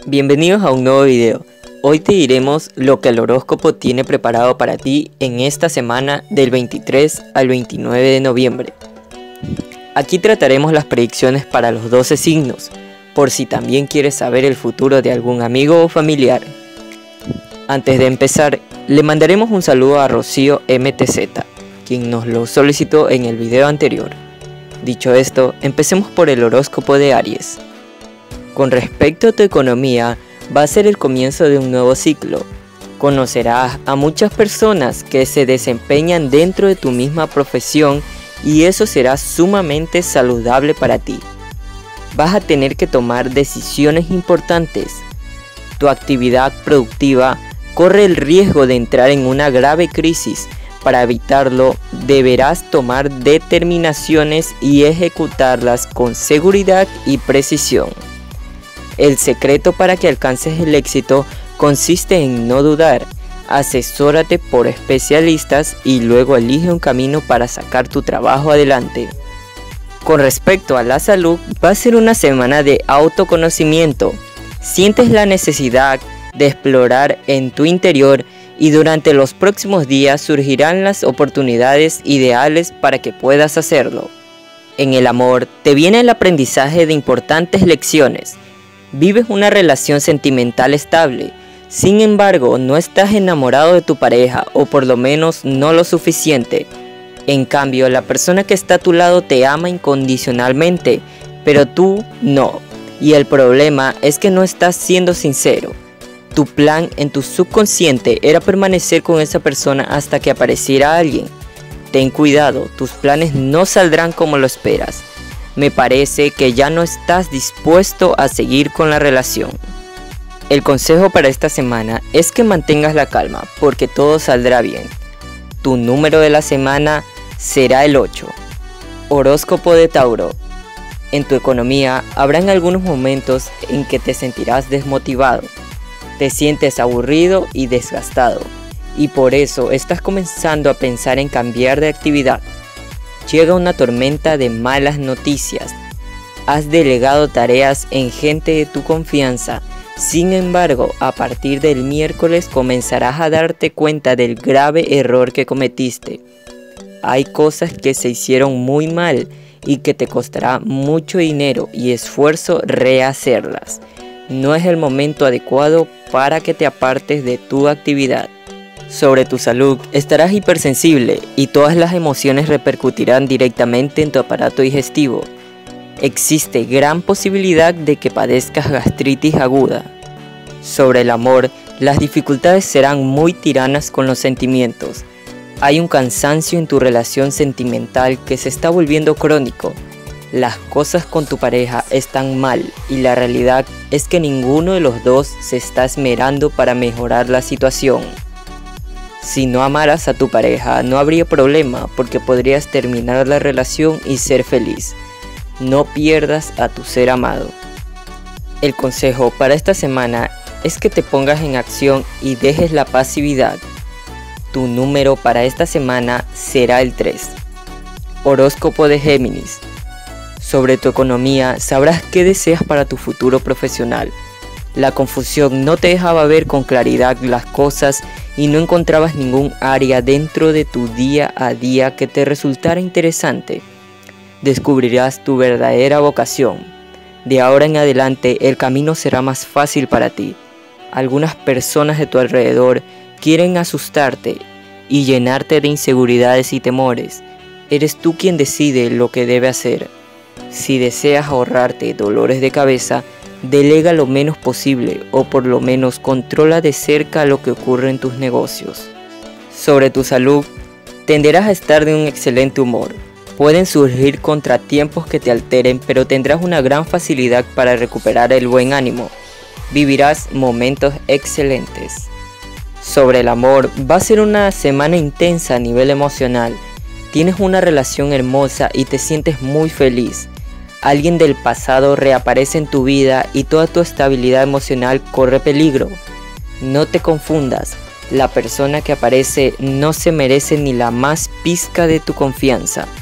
Bienvenidos a un nuevo video. Hoy te diremos lo que el horóscopo tiene preparado para ti en esta semana del 23 al 29 de noviembre. Aquí trataremos las predicciones para los 12 signos, por si también quieres saber el futuro de algún amigo o familiar. Antes de empezar, le mandaremos un saludo a Rocío MTZ, quien nos lo solicitó en el video anterior. Dicho esto, empecemos por el horóscopo de Aries. Con respecto a tu economía, va a ser el comienzo de un nuevo ciclo. Conocerás a muchas personas que se desempeñan dentro de tu misma profesión y eso será sumamente saludable para ti. Vas a tener que tomar decisiones importantes. Tu actividad productiva corre el riesgo de entrar en una grave crisis. Para evitarlo, deberás tomar determinaciones y ejecutarlas con seguridad y precisión. El secreto para que alcances el éxito consiste en no dudar. Asesórate por especialistas y luego elige un camino para sacar tu trabajo adelante. Con respecto a la salud, va a ser una semana de autoconocimiento. Sientes la necesidad de explorar en tu interior y durante los próximos días surgirán las oportunidades ideales para que puedas hacerlo. En el amor, te viene el aprendizaje de importantes lecciones. Vives una relación sentimental estable, sin embargo no estás enamorado de tu pareja o por lo menos no lo suficiente. En cambio, la persona que está a tu lado te ama incondicionalmente, pero tú no. Y el problema es que no estás siendo sincero. Tu plan en tu subconsciente era permanecer con esa persona hasta que apareciera alguien. Ten cuidado, tus planes no saldrán como lo esperas. Me parece que ya no estás dispuesto a seguir con la relación. El consejo para esta semana es que mantengas la calma porque todo saldrá bien. Tu número de la semana será el 8. Horóscopo de Tauro. En tu economía habrán algunos momentos en que te sentirás desmotivado. Te sientes aburrido y desgastado y por eso estás comenzando a pensar en cambiar de actividad. Llega una tormenta de malas noticias. Has delegado tareas en gente de tu confianza. Sin embargo, a partir del miércoles comenzarás a darte cuenta del grave error que cometiste. Hay cosas que se hicieron muy mal y que te costará mucho dinero y esfuerzo rehacerlas. No es el momento adecuado para que te apartes de tu actividad. Sobre tu salud, estarás hipersensible y todas las emociones repercutirán directamente en tu aparato digestivo. Existe gran posibilidad de que padezcas gastritis aguda. Sobre el amor, las dificultades serán muy tiranas con los sentimientos. Hay un cansancio en tu relación sentimental que se está volviendo crónico. Las cosas con tu pareja están mal y la realidad es que ninguno de los dos se está esmerando para mejorar la situación. Si no amaras a tu pareja, no habría problema porque podrías terminar la relación y ser feliz. No pierdas a tu ser amado. El consejo para esta semana es que te pongas en acción y dejes la pasividad. Tu número para esta semana será el 3. Horóscopo de Géminis. Sobre tu economía, sabrás qué deseas para tu futuro profesional. La confusión no te dejaba ver con claridad las cosas y no encontrabas ningún área dentro de tu día a día que te resultara interesante. Descubrirás tu verdadera vocación. De ahora en adelante el camino será más fácil para ti. Algunas personas de tu alrededor quieren asustarte y llenarte de inseguridades y temores. Eres tú quien decide lo que debe hacer. Si deseas ahorrarte dolores de cabeza, delega lo menos posible o por lo menos controla de cerca lo que ocurre en tus negocios. Sobre tu salud, tenderás a estar de un excelente humor. Pueden surgir contratiempos que te alteren, pero tendrás una gran facilidad para recuperar el buen ánimo. Vivirás momentos excelentes. Sobre el amor, va a ser una semana intensa a nivel emocional. Tienes una relación hermosa y te sientes muy feliz. Alguien del pasado reaparece en tu vida y toda tu estabilidad emocional corre peligro. No te confundas, la persona que aparece no se merece ni la más pizca de tu confianza.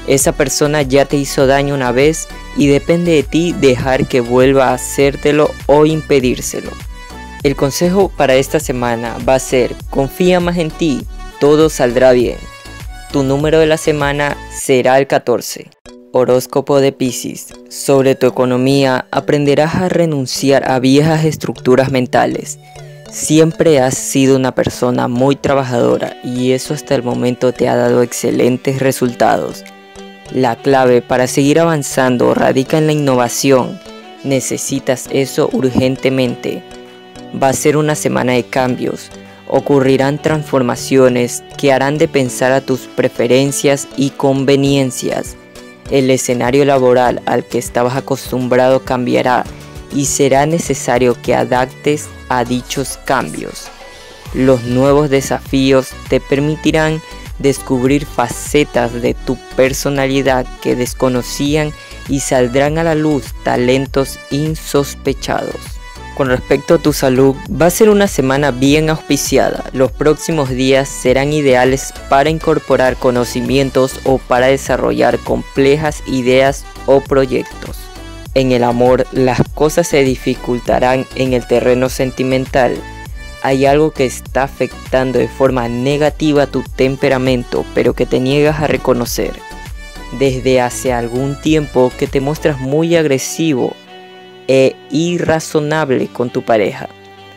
Esa persona ya te hizo daño una vez y depende de ti dejar que vuelva a hacértelo o impedírselo. El consejo para esta semana va a ser: confía más en ti, todo saldrá bien. Tu número de la semana será el 14. Horóscopo de Piscis. Sobre tu economía aprenderás a renunciar a viejas estructuras mentales. Siempre has sido una persona muy trabajadora y eso hasta el momento te ha dado excelentes resultados. La clave para seguir avanzando radica en la innovación. Necesitas eso urgentemente. Va a ser una semana de cambios. Ocurrirán transformaciones que harán de pensar a tus preferencias y conveniencias. El escenario laboral al que estabas acostumbrado cambiará y será necesario que adaptes a dichos cambios. Los nuevos desafíos te permitirán descubrir facetas de tu personalidad que desconocían y saldrán a la luz talentos insospechados. Con respecto a tu salud, va a ser una semana bien auspiciada. Los próximos días serán ideales para incorporar conocimientos o para desarrollar complejas ideas o proyectos. En el amor, las cosas se dificultarán en el terreno sentimental. Hay algo que está afectando de forma negativa tu temperamento, pero que te niegas a reconocer. Desde hace algún tiempo que te muestras muy agresivo e irrazonable con tu pareja.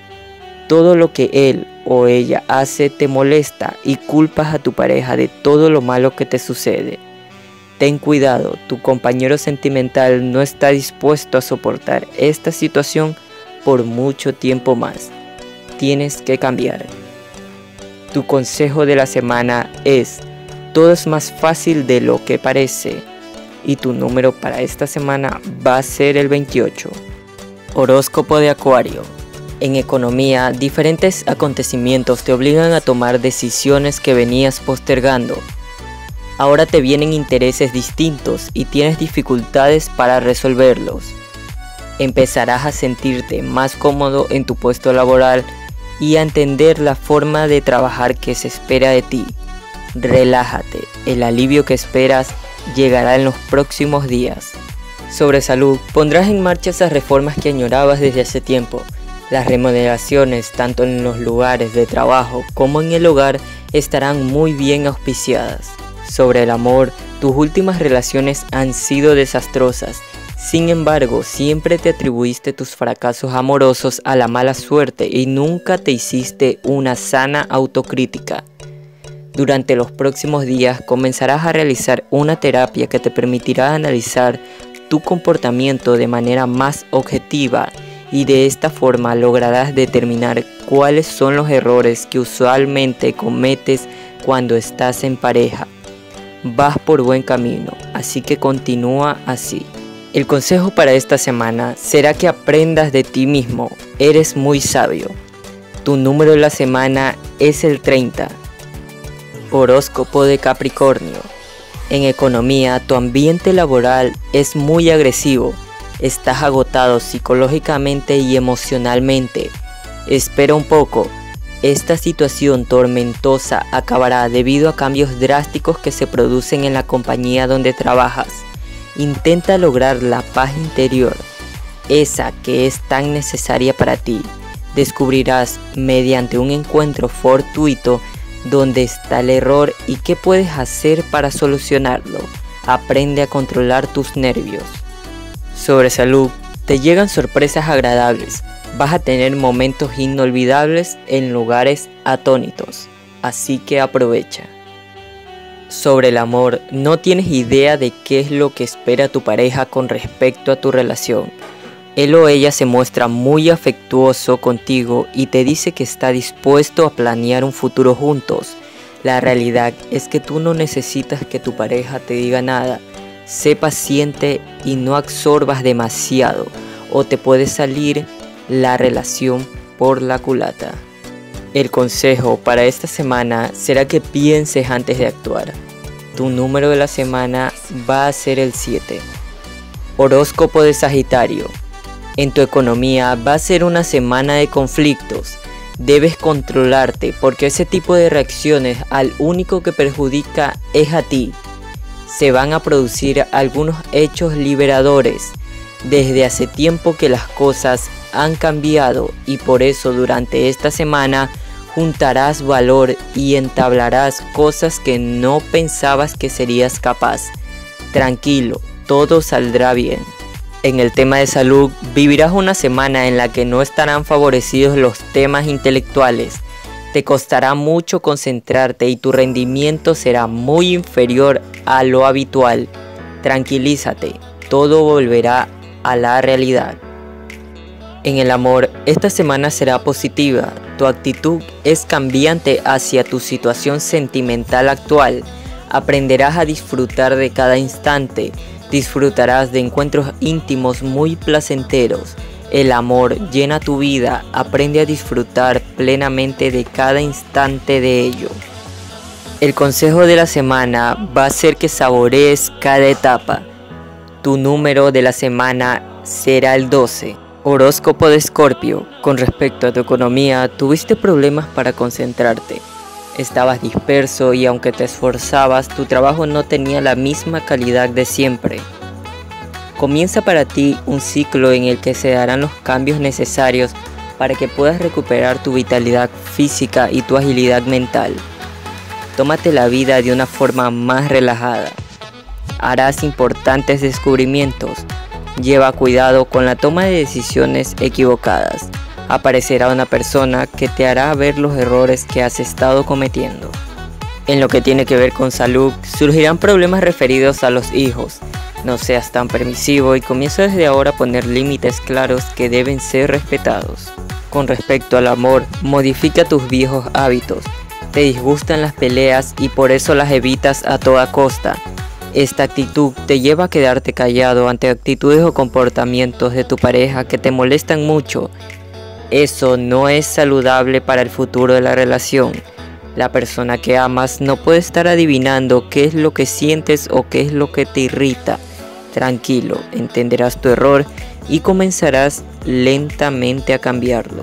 Todo lo que él o ella hace te molesta y culpas a tu pareja de todo lo malo que te sucede. Ten cuidado, tu compañero sentimental no está dispuesto a soportar esta situación por mucho tiempo más. Tienes que cambiar. Tu consejo de la semana es: todo es más fácil de lo que parece. Y tu número para esta semana va a ser el 28. Horóscopo de Acuario. En economía, diferentes acontecimientos te obligan a tomar decisiones que venías postergando. Ahora te vienen intereses distintos y tienes dificultades para resolverlos. Empezarás a sentirte más cómodo en tu puesto laboral y a entender la forma de trabajar que se espera de ti. Relájate, el alivio que esperas llegará en los próximos días. Sobre salud, pondrás en marcha esas reformas que añorabas desde hace tiempo. Las remodelaciones, tanto en los lugares de trabajo como en el hogar, estarán muy bien auspiciadas. Sobre el amor, tus últimas relaciones han sido desastrosas. Sin embargo, siempre te atribuiste tus fracasos amorosos a la mala suerte y nunca te hiciste una sana autocrítica. Durante los próximos días comenzarás a realizar una terapia que te permitirá analizar tu comportamiento de manera más objetiva y de esta forma lograrás determinar cuáles son los errores que usualmente cometes cuando estás en pareja. Vas por buen camino, así que continúa así. El consejo para esta semana será que aprendas de ti mismo. Eres muy sabio. Tu número de la semana es el 30. Horóscopo de Capricornio. En economía, tu ambiente laboral es muy agresivo. Estás agotado psicológicamente y emocionalmente. Espera un poco. Esta situación tormentosa acabará debido a cambios drásticos que se producen en la compañía donde trabajas. Intenta lograr la paz interior, esa que es tan necesaria para ti. Descubrirás mediante un encuentro fortuito dónde está el error y qué puedes hacer para solucionarlo. Aprende a controlar tus nervios. Sobre salud, te llegan sorpresas agradables. Vas a tener momentos inolvidables en lugares atónitos, así que aprovecha. Sobre el amor, no tienes idea de qué es lo que espera tu pareja con respecto a tu relación. Él o ella se muestra muy afectuoso contigo y te dice que está dispuesto a planear un futuro juntos. La realidad es que tú no necesitas que tu pareja te diga nada. Sé paciente y no absorbas demasiado, o te puede salir la relación por la culata. El consejo para esta semana será que pienses antes de actuar. Tu número de la semana va a ser el 7. Horóscopo de Sagitario. En tu economía va a ser una semana de conflictos. Debes controlarte porque ese tipo de reacciones al único que perjudica es a ti. Se van a producir algunos hechos liberadores. Desde hace tiempo que las cosas han cambiado y por eso durante esta semana juntarás valor y entablarás cosas que no pensabas que serías capaz. Tranquilo, todo saldrá bien. En el tema de salud, vivirás una semana en la que no estarán favorecidos los temas intelectuales. Te costará mucho concentrarte y tu rendimiento será muy inferior a lo habitual. Tranquilízate, todo volverá a la realidad. En el amor, esta semana será positiva. Tu actitud es cambiante hacia tu situación sentimental actual. Aprenderás a disfrutar de cada instante. Disfrutarás de encuentros íntimos muy placenteros. El amor llena tu vida. Aprende a disfrutar plenamente de cada instante de ello. El consejo de la semana va a ser que saborees cada etapa. Tu número de la semana será el 12. Horóscopo de Escorpio. Con respecto a tu economía, tuviste problemas para concentrarte. Estabas disperso y aunque te esforzabas, tu trabajo no tenía la misma calidad de siempre. Comienza para ti un ciclo en el que se darán los cambios necesarios para que puedas recuperar tu vitalidad física y tu agilidad mental. Tómate la vida de una forma más relajada. Harás importantes descubrimientos. Lleva cuidado con la toma de decisiones equivocadas. Aparecerá una persona que te hará ver los errores que has estado cometiendo. En lo que tiene que ver con salud, surgirán problemas referidos a los hijos. No seas tan permisivo y comienza desde ahora a poner límites claros que deben ser respetados. Con respecto al amor, modifica tus viejos hábitos. Te disgustan las peleas y por eso las evitas a toda costa. Esta actitud te lleva a quedarte callado ante actitudes o comportamientos de tu pareja que te molestan mucho. Eso no es saludable para el futuro de la relación. La persona que amas no puede estar adivinando qué es lo que sientes o qué es lo que te irrita. Tranquilo, entenderás tu error y comenzarás lentamente a cambiarlo.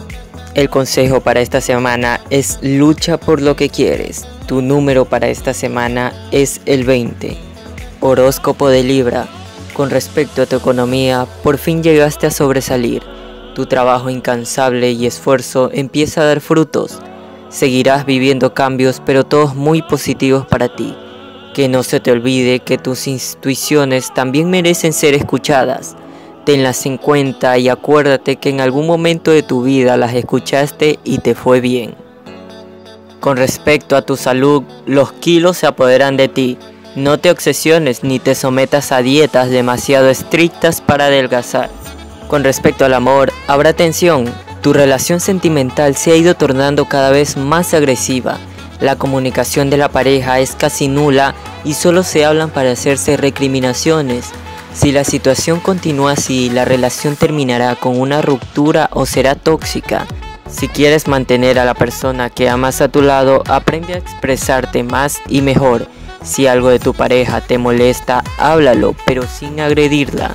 El consejo para esta semana es lucha por lo que quieres. Tu número para esta semana es el 20. Horóscopo de Libra. Con respecto a tu economía, por fin llegaste a sobresalir. Tu trabajo incansable y esfuerzo empieza a dar frutos. Seguirás viviendo cambios, pero todos muy positivos para ti. Que no se te olvide que tus intuiciones también merecen ser escuchadas. Tenlas en cuenta y acuérdate que en algún momento de tu vida las escuchaste y te fue bien. Con respecto a tu salud, los kilos se apoderan de ti. No te obsesiones ni te sometas a dietas demasiado estrictas para adelgazar. Con respecto al amor, habrá tensión. Tu relación sentimental se ha ido tornando cada vez más agresiva. La comunicación de la pareja es casi nula y solo se hablan para hacerse recriminaciones. Si la situación continúa así, la relación terminará con una ruptura o será tóxica. Si quieres mantener a la persona que amas a tu lado, aprende a expresarte más y mejor. Si algo de tu pareja te molesta, háblalo, pero sin agredirla.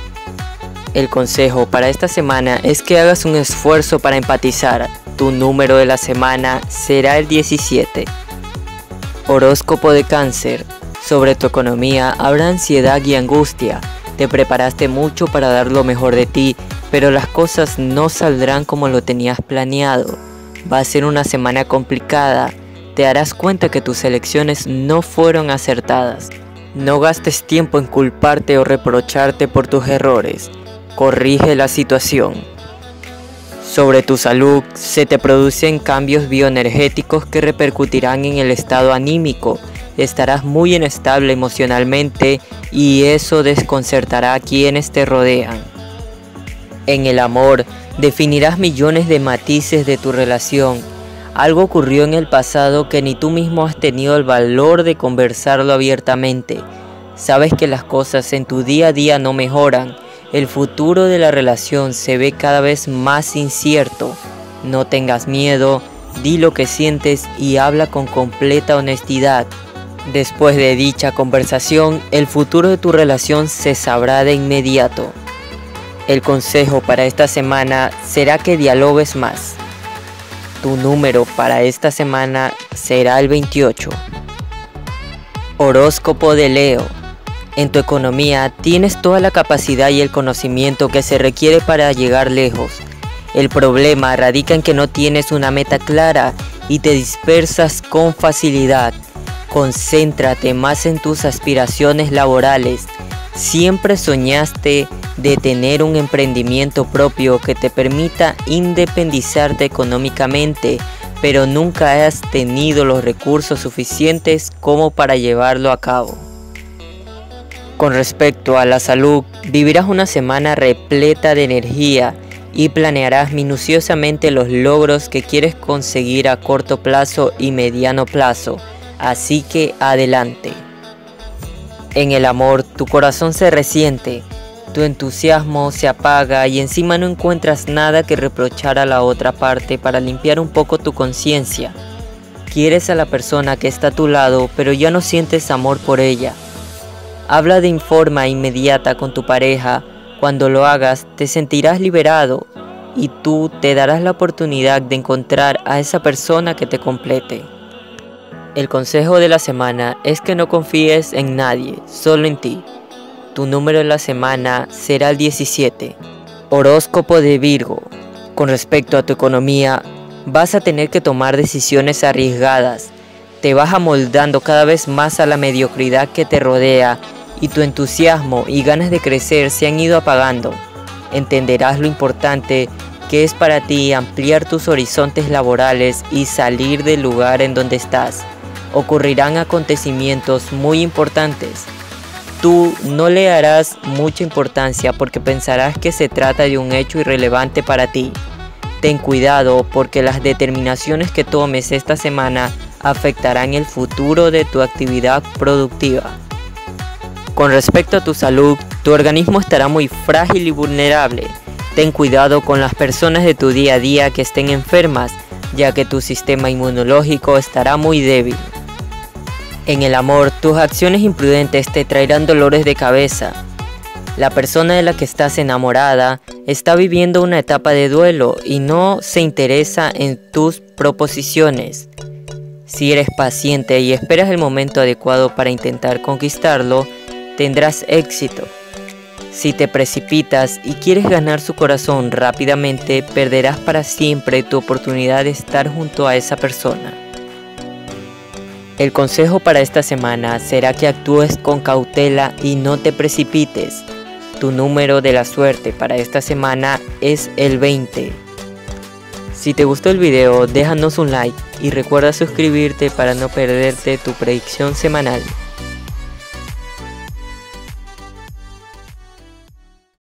El consejo para esta semana es que hagas un esfuerzo para empatizar. Tu número de la semana será el 17. Horóscopo de Cáncer. Sobre tu economía habrá ansiedad y angustia. Te preparaste mucho para dar lo mejor de ti, pero las cosas no saldrán como lo tenías planeado. Va a ser una semana complicada. Te darás cuenta que tus elecciones no fueron acertadas. No gastes tiempo en culparte o reprocharte por tus errores. Corrige la situación. Sobre tu salud, se te producen cambios bioenergéticos que repercutirán en el estado anímico. Estarás muy inestable emocionalmente y eso desconcertará a quienes te rodean. En el amor, definirás millones de matices de tu relación. Algo ocurrió en el pasado que ni tú mismo has tenido el valor de conversarlo abiertamente. Sabes que las cosas en tu día a día no mejoran. El futuro de la relación se ve cada vez más incierto. No tengas miedo, di lo que sientes y habla con completa honestidad. Después de dicha conversación, el futuro de tu relación se sabrá de inmediato. El consejo para esta semana será que dialogues más. Tu número para esta semana será el 28. Horóscopo de Leo. En tu economía tienes toda la capacidad y el conocimiento que se requiere para llegar lejos. El problema radica en que no tienes una meta clara y te dispersas con facilidad. Concéntrate más en tus aspiraciones laborales. Siempre soñaste de tener un emprendimiento propio que te permita independizarte económicamente, pero nunca has tenido los recursos suficientes como para llevarlo a cabo. Con respecto a la salud, vivirás una semana repleta de energía y planearás minuciosamente los logros que quieres conseguir a corto plazo y mediano plazo, así que adelante. En el amor, tu corazón se resiente, tu entusiasmo se apaga y encima no encuentras nada que reprochar a la otra parte para limpiar un poco tu conciencia. Quieres a la persona que está a tu lado, pero ya no sientes amor por ella. Habla de forma inmediata con tu pareja. Cuando lo hagas, te sentirás liberado y tú te darás la oportunidad de encontrar a esa persona que te complete. El consejo de la semana es que no confíes en nadie, solo en ti. Tu número de la semana será el 17. Horóscopo de Virgo. Con respecto a tu economía, vas a tener que tomar decisiones arriesgadas. Te vas amoldando cada vez más a la mediocridad que te rodea y tu entusiasmo y ganas de crecer se han ido apagando. Entenderás lo importante que es para ti ampliar tus horizontes laborales y salir del lugar en donde estás. Ocurrirán acontecimientos muy importantes. Tú no le darás mucha importancia porque pensarás que se trata de un hecho irrelevante para ti. Ten cuidado porque las determinaciones que tomes esta semana afectarán el futuro de tu actividad productiva. Con respecto a tu salud, tu organismo estará muy frágil y vulnerable. Ten cuidado con las personas de tu día a día que estén enfermas, ya que tu sistema inmunológico estará muy débil. En el amor, tus acciones imprudentes te traerán dolores de cabeza. La persona de la que estás enamorada está viviendo una etapa de duelo y no se interesa en tus proposiciones. Si eres paciente y esperas el momento adecuado para intentar conquistarlo, tendrás éxito. Si te precipitas y quieres ganar su corazón rápidamente, perderás para siempre tu oportunidad de estar junto a esa persona. El consejo para esta semana será que actúes con cautela y no te precipites. Tu número de la suerte para esta semana es el 20. Si te gustó el video, déjanos un like y recuerda suscribirte para no perderte tu predicción semanal.